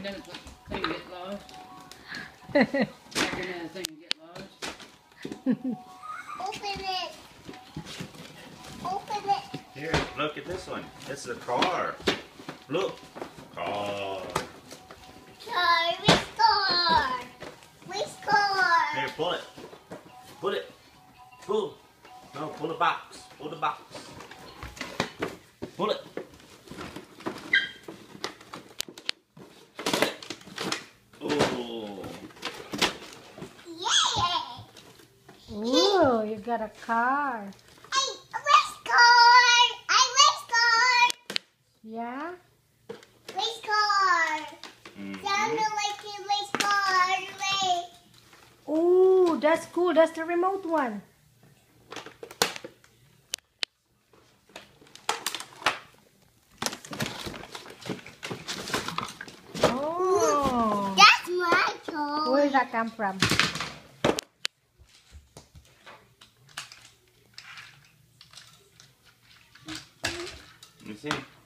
then it's thing get lost. Back in that thing get lost. Open it. Open it. Here, look at this one. It's a car. Look. Car. Car. Which car? Which car? Here, pull it. Put it. Pull. No, pull the box. Pull the box. Pull it. Oh. Yeah. Ooh, you got a car. Hey, race car. I race car. Yeah? Race car. Mm-hmm. Sounded like a race car. Race. Ooh, that's cool. That's the remote one. Oh. That's my car. Where did that come from? Let me see.